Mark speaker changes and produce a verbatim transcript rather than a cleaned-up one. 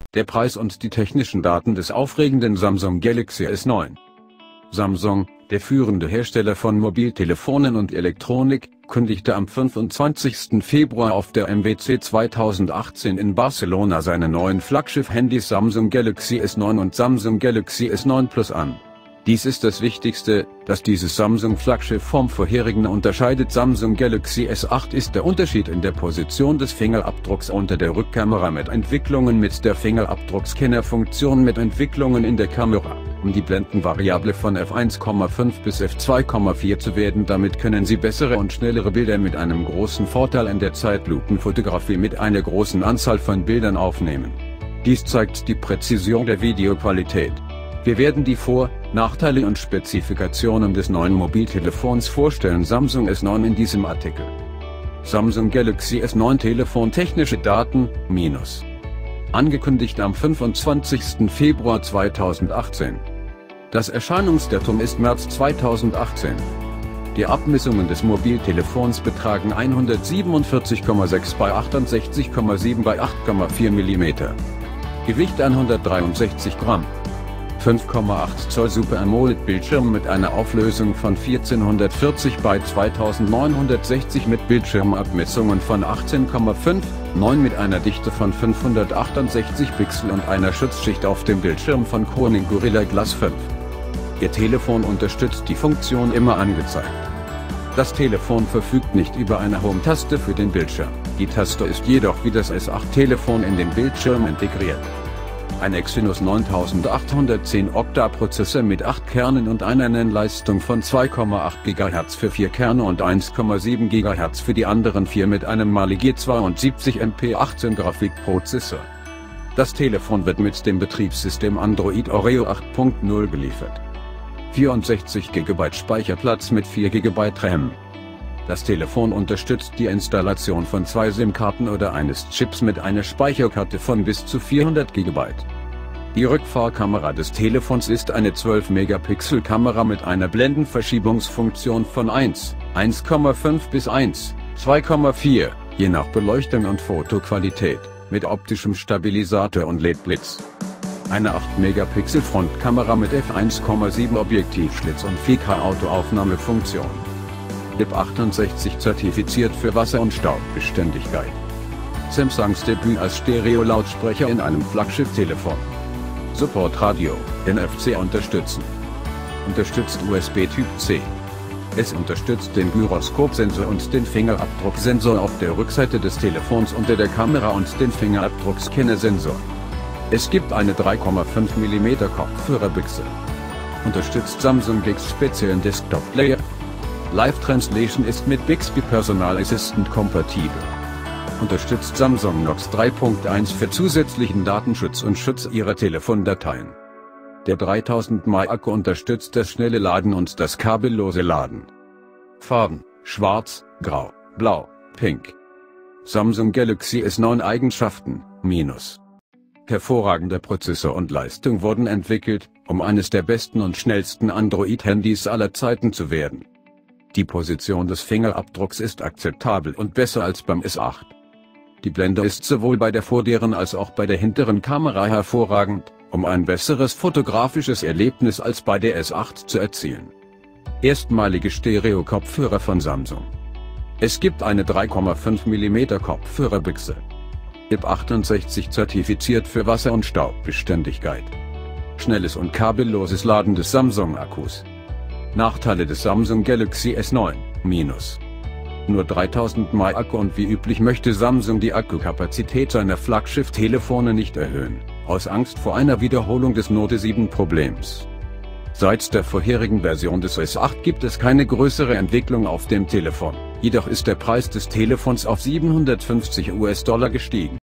Speaker 1: Der Preis und die technischen Daten des aufregenden Samsung Galaxy S neun. Samsung, der führende Hersteller von Mobiltelefonen und Elektronik, kündigte am fünfundzwanzigsten Februar auf der M W C zweitausendachtzehn in Barcelona seine neuen Flaggschiff-Handys Samsung Galaxy S neun und Samsung Galaxy S neun Plus an. Dies ist das Wichtigste, das dieses Samsung-Flaggschiff vom vorherigen unterscheidet. Samsung Galaxy S acht ist der Unterschied in der Position des Fingerabdrucks unter der Rückkamera mit Entwicklungen mit der Fingerabdruckscanner-Funktion mit Entwicklungen in der Kamera, um die Blendenvariable von F eins Komma fünf bis F zwei Komma vier zu werden. Damit können Sie bessere und schnellere Bilder mit einem großen Vorteil in der Zeitlupenfotografie mit einer großen Anzahl von Bildern aufnehmen. Dies zeigt die Präzision der Videoqualität. Wir werden die Vor-, Nachteile und Spezifikationen des neuen Mobiltelefons vorstellen. Samsung S neun in diesem Artikel. Samsung Galaxy S neun Telefon. Technische Daten, minus. Angekündigt am fünfundzwanzigsten Februar zweitausendachtzehn. Das Erscheinungsdatum ist März zweitausendachtzehn. Die Abmessungen des Mobiltelefons betragen hundertsiebenundvierzig Komma sechs bei achtundsechzig Komma sieben bei acht Komma vier Millimeter. Gewicht hundertdreiundsechzig Gramm. fünf Komma acht Zoll Super AMOLED Bildschirm mit einer Auflösung von vierzehnhundertvierzig bei zweitausendneunhundertsechzig mit Bildschirmabmessungen von achtzehn Komma fünf, neun mit einer Dichte von fünfhundertachtundsechzig Pixel und einer Schutzschicht auf dem Bildschirm von Corning Gorilla Glass fünf. Ihr Telefon unterstützt die Funktion immer angezeigt. Das Telefon verfügt nicht über eine Home-Taste für den Bildschirm, die Taste ist jedoch wie das S acht Telefon in den Bildschirm integriert. Ein Exynos neuntausendachthundertzehn Okta-Prozessor mit acht Kernen und einer Nennleistung von zwei Komma acht Gigahertz für vier Kerne und eins Komma sieben Gigahertz für die anderen vier mit einem Mali G zweiundsiebzig M P achtzehn Grafikprozessor. Das Telefon wird mit dem Betriebssystem Android Oreo acht Punkt null geliefert. vierundsechzig Gigabyte Speicherplatz mit vier Gigabyte RAM. Das Telefon unterstützt die Installation von zwei SIM-Karten oder eines Chips mit einer Speicherkarte von bis zu vierhundert Gigabyte. Die Rückfahrkamera des Telefons ist eine zwölf Megapixel Kamera mit einer Blendenverschiebungsfunktion von eins, eins Komma fünf bis eins, zwei Komma vier, je nach Beleuchtung und Fotoqualität, mit optischem Stabilisator und L E D-Blitz. Eine acht Megapixel Frontkamera mit F eins Komma sieben Objektivschlitz und vier K Autoaufnahmefunktion. I P achtundsechzig zertifiziert für Wasser- und Staubbeständigkeit. Samsungs Debüt als Stereo-Lautsprecher in einem Flaggschiff-Telefon. Support Radio, N F C unterstützen. Unterstützt U S B Typ C. Es unterstützt den Gyroskopsensor und den Fingerabdrucksensor auf der Rückseite des Telefons unter der Kamera und den Fingerabdruckscanner-Sensor. Es gibt eine drei Komma fünf Millimeter Kopfhörerbüchse. Unterstützt Samsung Bixby speziellen Desktop-Player. Live Translation ist mit Bixby Personal Assistant kompatibel. Unterstützt Samsung Knox drei Punkt eins für zusätzlichen Datenschutz und Schutz Ihrer Telefondateien. Der dreitausend Milliampere Akku unterstützt das schnelle Laden und das kabellose Laden. Farben: Schwarz, Grau, Blau, Pink. Samsung Galaxy S neun Eigenschaften, minus. Hervorragender Prozessor und Leistung wurden entwickelt, um eines der besten und schnellsten Android-Handys aller Zeiten zu werden. Die Position des Fingerabdrucks ist akzeptabel und besser als beim S acht. Die Blende ist sowohl bei der vorderen als auch bei der hinteren Kamera hervorragend, um ein besseres fotografisches Erlebnis als bei der S acht zu erzielen. Erstmalige Stereo-Kopfhörer von Samsung. Es gibt eine drei Komma fünf Millimeter Kopfhörerbüchse. I P achtundsechzig zertifiziert für Wasser- und Staubbeständigkeit. Schnelles und kabelloses Laden des Samsung-Akkus. Nachteile des Samsung Galaxy S neun, minus. Nur dreitausend Milliampere Akku und wie üblich möchte Samsung die Akkukapazität seiner Flaggschiff-Telefone nicht erhöhen, aus Angst vor einer Wiederholung des Note sieben Problems. Seit der vorherigen Version des S acht gibt es keine größere Entwicklung auf dem Telefon, jedoch ist der Preis des Telefons auf siebenhundertfünfzig US-Dollar gestiegen.